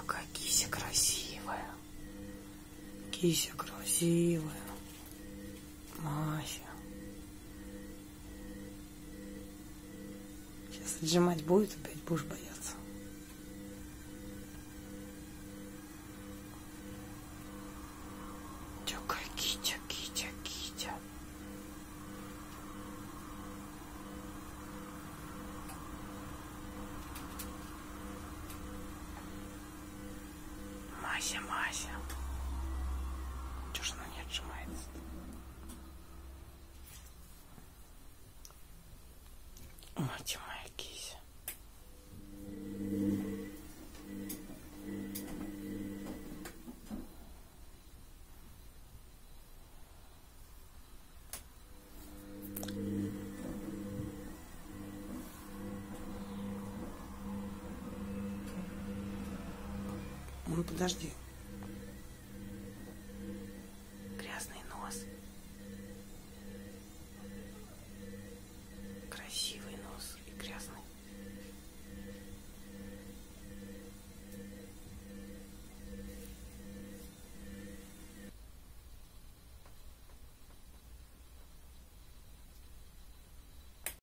какая кися красивая. Кися красивая. Мася. Сейчас отжимать будет, опять будешь бояться. Какая Китя, Китя, Китя. Мася, Мася. Чего ж она не отжимается? Мать моя кися. Ну, подожди. Грязный нос. Красиво.